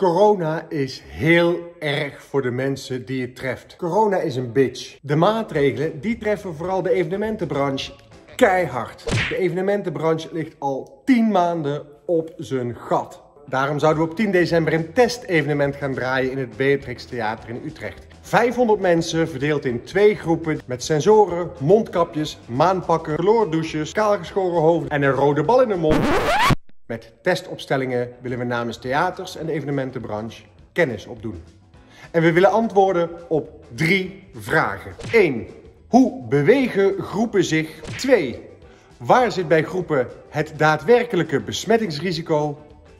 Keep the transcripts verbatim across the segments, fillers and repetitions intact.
Corona is heel erg voor de mensen die het treft. Corona is een bitch. De maatregelen die treffen vooral de evenementenbranche keihard. De evenementenbranche ligt al tien maanden op zijn gat. Daarom zouden we op tien december een testevenement gaan draaien in het Beatrix Theater in Utrecht. vijfhonderd mensen verdeeld in twee groepen met sensoren, mondkapjes, maanpakken, chloordouches, kaalgeschoren hoofden en een rode bal in de mond. Met testopstellingen willen we namens theaters en de evenementenbranche kennis opdoen. En we willen antwoorden op drie vragen. één. Hoe bewegen groepen zich? twee. Waar zit bij groepen het daadwerkelijke besmettingsrisico?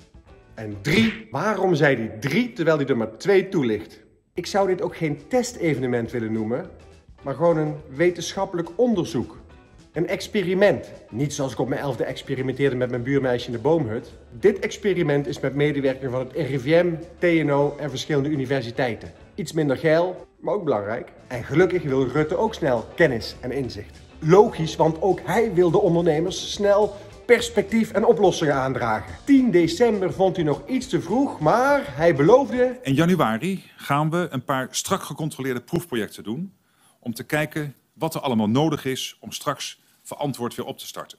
En drie. Waarom zei hij drie terwijl hij er maar twee toelicht? Ik zou dit ook geen testevenement willen noemen, maar gewoon een wetenschappelijk onderzoek. Een experiment. Niet zoals ik op mijn elfde experimenteerde met mijn buurmeisje in de boomhut. Dit experiment is met medewerking van het R I V M, T N O en verschillende universiteiten. Iets minder geil, maar ook belangrijk. En gelukkig wil Rutte ook snel kennis en inzicht. Logisch, want ook hij wil de ondernemers snel perspectief en oplossingen aandragen. tien december vond hij nog iets te vroeg, maar hij beloofde... In januari gaan we een paar strak gecontroleerde proefprojecten doen om te kijken wat er allemaal nodig is om straks verantwoord weer op te starten.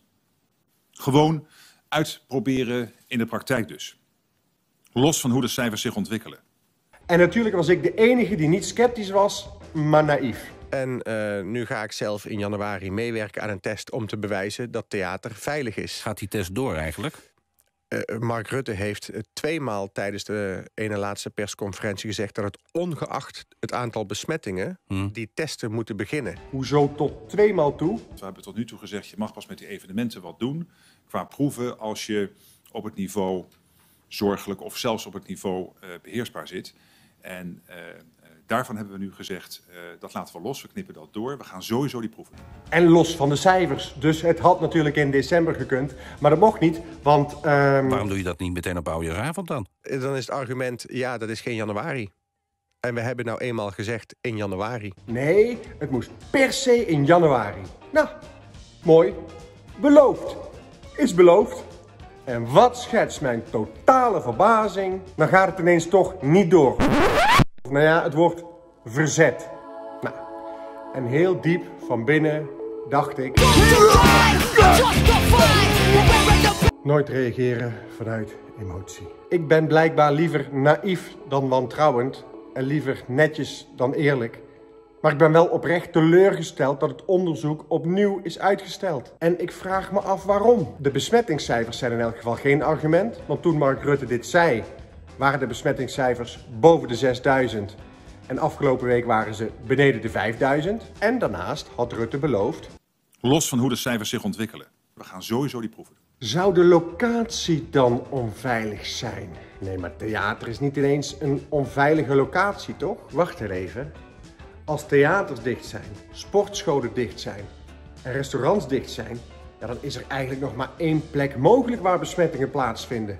Gewoon uitproberen in de praktijk dus. Los van hoe de cijfers zich ontwikkelen. En natuurlijk was ik de enige die niet sceptisch was, maar naïef. En uh, nu ga ik zelf in januari meewerken aan een test om te bewijzen dat theater veilig is. Gaat die test door eigenlijk? Uh, Mark Rutte heeft uh, tweemaal tijdens de ene laatste persconferentie gezegd dat het ongeacht het aantal besmettingen hmm. die testen moeten beginnen. Hoezo tot tweemaal toe? We hebben tot nu toe gezegd, je mag pas met die evenementen wat doen qua proeven als je op het niveau zorgelijk of zelfs op het niveau uh, beheersbaar zit. En uh, daarvan hebben we nu gezegd, uh, dat laten we los, we knippen dat door. We gaan sowieso die proeven doen. En los van de cijfers. Dus het had natuurlijk in december gekund, maar dat mocht niet, want... Um... Waarom doe je dat niet meteen op oudejaarsavond dan? Dan is het argument, ja, dat is geen januari. En we hebben nou eenmaal gezegd in januari. Nee, het moest per se in januari. Nou, mooi. Beloofd. Is beloofd. En wat schetst mijn totale verbazing? Dan gaat het ineens toch niet door. Nou ja, het wordt verzet. Nou, en heel diep van binnen dacht ik... Nooit reageren vanuit emotie. Ik ben blijkbaar liever naïef dan wantrouwend. En liever netjes dan eerlijk. Maar ik ben wel oprecht teleurgesteld dat het onderzoek opnieuw is uitgesteld. En ik vraag me af waarom. De besmettingscijfers zijn in elk geval geen argument. Want toen Mark Rutte dit zei, waren de besmettingscijfers boven de zesduizend. En afgelopen week waren ze beneden de vijfduizend. En daarnaast had Rutte beloofd... Los van hoe de cijfers zich ontwikkelen. We gaan sowieso die proeven doen. Zou de locatie dan onveilig zijn? Nee, maar theater is niet ineens een onveilige locatie, toch? Wacht er even. Als theaters dicht zijn, sportscholen dicht zijn en restaurants dicht zijn... Ja, dan is er eigenlijk nog maar één plek mogelijk waar besmettingen plaatsvinden.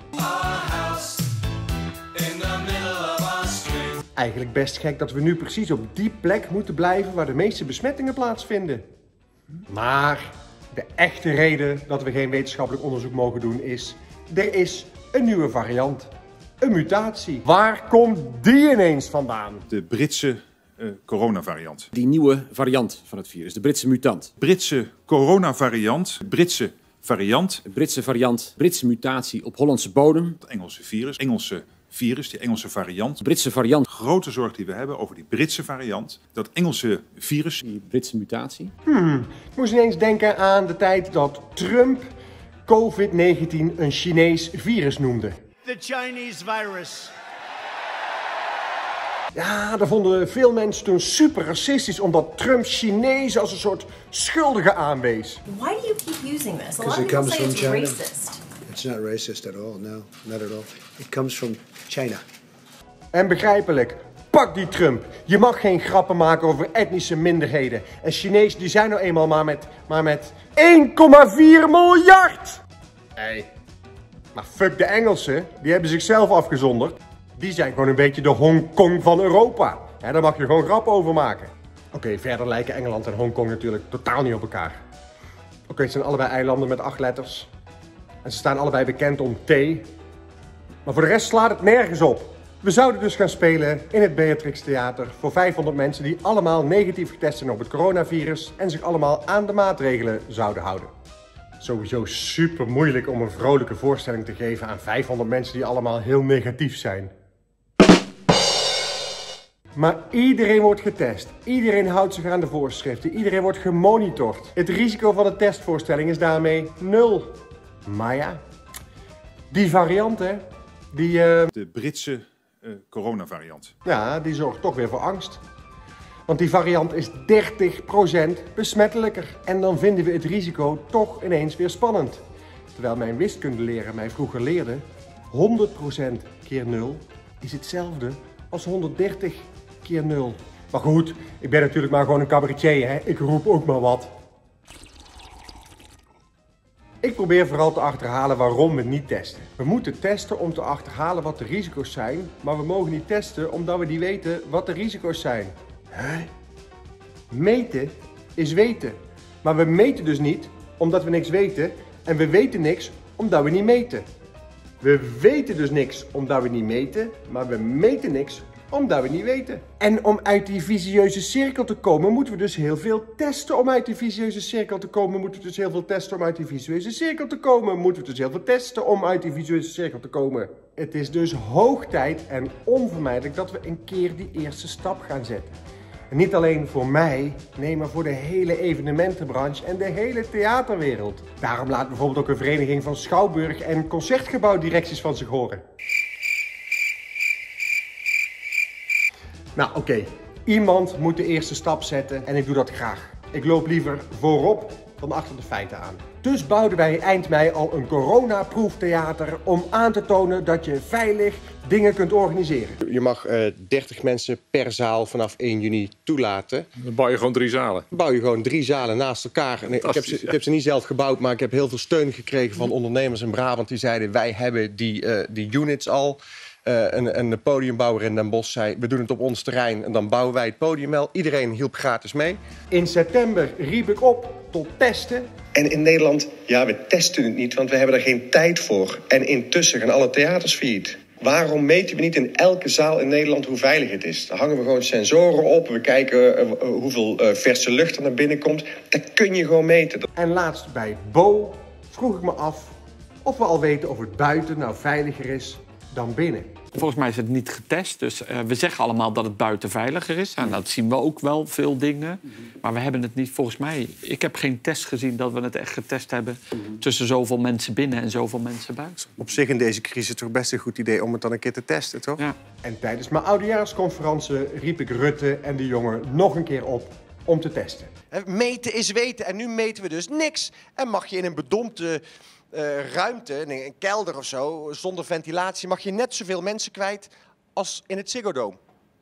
Eigenlijk best gek dat we nu precies op die plek moeten blijven waar de meeste besmettingen plaatsvinden. Maar de echte reden dat we geen wetenschappelijk onderzoek mogen doen is... er is een nieuwe variant. Een mutatie. Waar komt die ineens vandaan? De Britse uh, coronavariant. Die nieuwe variant van het virus, de Britse mutant. Britse coronavariant, Britse variant. De Britse variant, Britse mutatie op Hollandse bodem. Het Engelse virus, Engelse virus, die Engelse variant. Britse variant. Grote zorg die we hebben over die Britse variant. Dat Engelse virus. Die Britse mutatie. Hmm, ik moest ineens denken aan de tijd dat Trump COVID negentien een Chinees virus noemde. The Chinese virus. Ja, dat vonden veel mensen toen super racistisch, omdat Trump Chinezen als een soort schuldige aanwees. Why do you keep using this? A lot Because of it people comes say from it's China. racist. It's not racist at all, no, not at all. It comes from China. En begrijpelijk, pak die Trump. Je mag geen grappen maken over etnische minderheden. En Chinezen die zijn nou eenmaal maar met, maar met één komma vier miljard. Hey. Maar fuck de Engelsen, die hebben zichzelf afgezonderd. Die zijn gewoon een beetje de Hongkong van Europa. Ja, daar mag je gewoon grap over maken. Oké, okay, verder lijken Engeland en Hongkong natuurlijk totaal niet op elkaar. Oké, okay, het zijn allebei eilanden met acht letters. En ze staan allebei bekend om thee. Maar voor de rest slaat het nergens op. We zouden dus gaan spelen in het Beatrix Theater voor vijfhonderd mensen die allemaal negatief getest zijn op het coronavirus en zich allemaal aan de maatregelen zouden houden. Sowieso super moeilijk om een vrolijke voorstelling te geven aan vijfhonderd mensen die allemaal heel negatief zijn. Maar iedereen wordt getest. Iedereen houdt zich aan de voorschriften. Iedereen wordt gemonitord. Het risico van de testvoorstelling is daarmee nul. Maar ja, die variant hè, die... Uh... De Britse uh, coronavariant. Ja, die zorgt toch weer voor angst. Want die variant is dertig procent besmettelijker. En dan vinden we het risico toch ineens weer spannend. Terwijl mijn wiskundeleraar mij vroeger leerde, honderd procent keer nul is hetzelfde als honderddertig keer nul. Maar goed, ik ben natuurlijk maar gewoon een cabaretier, hè. Ik roep ook maar wat. Ik probeer vooral te achterhalen waarom we niet testen. We moeten testen om te achterhalen wat de risico's zijn, maar we mogen niet testen omdat we niet weten wat de risico's zijn. Huh? Meten is weten. Maar we meten dus niet omdat we niks weten en we weten niks omdat we niet meten. We weten dus niks omdat we niet meten, maar we meten niks omdat we niet weten. En om uit die vicieuze cirkel te komen, moeten we dus heel veel testen. Om uit die vicieuze cirkel te komen, moeten we dus heel veel testen. Om uit die vicieuze cirkel te komen, moeten we dus heel veel testen. Om uit die vicieuze cirkel te komen. Het is dus hoog tijd en onvermijdelijk dat we een keer die eerste stap gaan zetten. En niet alleen voor mij, nee, maar voor de hele evenementenbranche en de hele theaterwereld. Daarom laat bijvoorbeeld ook een vereniging van schouwburg- en concertgebouwdirecties van zich horen. Nou, oké. Okay. Iemand moet de eerste stap zetten en ik doe dat graag. Ik loop liever voorop dan achter de feiten aan. Dus bouwden wij eind mei al een coronaproeftheater om aan te tonen dat je veilig dingen kunt organiseren. Je mag uh, dertig mensen per zaal vanaf één juni toelaten. Dan bouw je gewoon drie zalen. Dan bouw je gewoon drie zalen naast elkaar. En ik, heb ze, ik heb ze niet zelf gebouwd, maar ik heb heel veel steun gekregen van ondernemers in Brabant. Die zeiden, wij hebben die, uh, die units al. Uh, en, en de podiumbouwer in Den Bosch zei, we doen het op ons terrein en dan bouwen wij het podium wel. Iedereen hielp gratis mee. In september riep ik op tot testen. En in Nederland, ja, we testen het niet, want we hebben er geen tijd voor. En intussen gaan alle theaters failliet. Waarom meten we niet in elke zaal in Nederland hoe veilig het is? Dan hangen we gewoon sensoren op, we kijken uh, hoeveel uh, verse lucht er naar binnen komt. Dat kun je gewoon meten. En laatst bij Bo vroeg ik me af of we al weten of het buiten nou veiliger is dan binnen. Volgens mij is het niet getest, dus uh, we zeggen allemaal dat het buiten veiliger is. En dat zien we ook wel, veel dingen. Maar we hebben het niet, volgens mij... Ik heb geen test gezien dat we het echt getest hebben tussen zoveel mensen binnen en zoveel mensen buiten. Op zich in deze crisis toch best een goed idee om het dan een keer te testen, toch? Ja. En tijdens mijn oudejaarsconferentie riep ik Rutte en de jongen nog een keer op om te testen. Meten is weten en nu meten we dus niks. En mag je in een bedompte... Uh, ruimte, nee, een kelder of zo, zonder ventilatie, mag je net zoveel mensen kwijt als in het Ziggo Dome.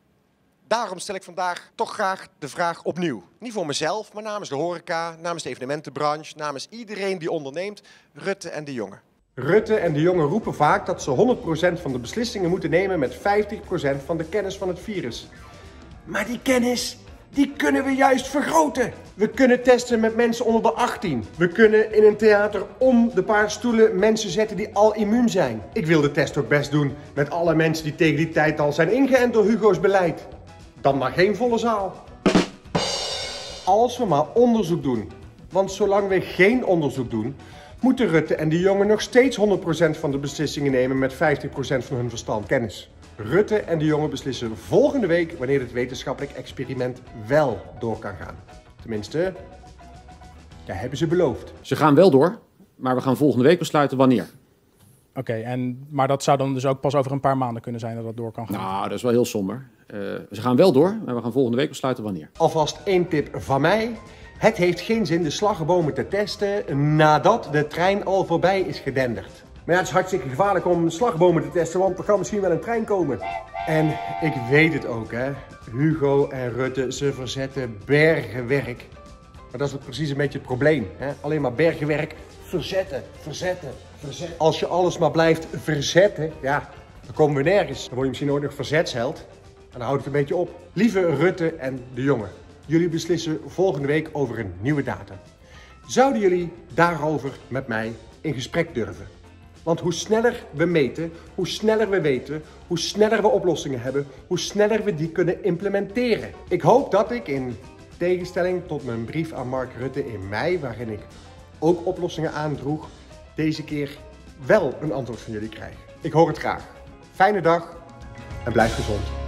Daarom stel ik vandaag toch graag de vraag opnieuw. Niet voor mezelf, maar namens de horeca, namens de evenementenbranche, namens iedereen die onderneemt, Rutte en de jongen. Rutte en de jongen roepen vaak dat ze honderd procent van de beslissingen moeten nemen met vijftig procent van de kennis van het virus. Maar die kennis, die kunnen we juist vergroten. We kunnen testen met mensen onder de achttien. We kunnen in een theater om de paar stoelen mensen zetten die al immuun zijn. Ik wil de test ook best doen met alle mensen die tegen die tijd al zijn ingeënt door Hugo's beleid. Dan maar geen volle zaal. Als we maar onderzoek doen. Want zolang we geen onderzoek doen, moeten Rutte en de jongen nog steeds honderd procent van de beslissingen nemen met vijftig procent van hun verstand kennis. Rutte en de jongen beslissen volgende week wanneer het wetenschappelijk experiment wel door kan gaan. Tenminste, dat hebben ze beloofd. Ze gaan wel door, maar we gaan volgende week besluiten wanneer. Oké, okay, en maar dat zou dan dus ook pas over een paar maanden kunnen zijn dat dat door kan gaan? Nou, dat is wel heel somber. Uh, ze gaan wel door, maar we gaan volgende week besluiten wanneer. Alvast één tip van mij. Het heeft geen zin de slagbomen te testen nadat de trein al voorbij is gedenderd. Maar ja, het is hartstikke gevaarlijk om slagbomen te testen, want er kan misschien wel een trein komen. En ik weet het ook, hè. Hugo en Rutte, ze verzetten bergenwerk. Maar dat is ook precies een beetje het probleem, hè. Alleen maar bergenwerk, verzetten, verzetten, verzetten. Als je alles maar blijft verzetten, ja, dan komen we nergens. Dan word je misschien ooit nog verzetsheld. En dan houdt het een beetje op. Lieve Rutte en de jongen, jullie beslissen volgende week over een nieuwe datum. Zouden jullie daarover met mij in gesprek durven? Want hoe sneller we meten, hoe sneller we weten, hoe sneller we oplossingen hebben, hoe sneller we die kunnen implementeren. Ik hoop dat ik, in tegenstelling tot mijn brief aan Mark Rutte in mei, waarin ik ook oplossingen aandroeg, deze keer wel een antwoord van jullie krijg. Ik hoor het graag. Fijne dag en blijf gezond.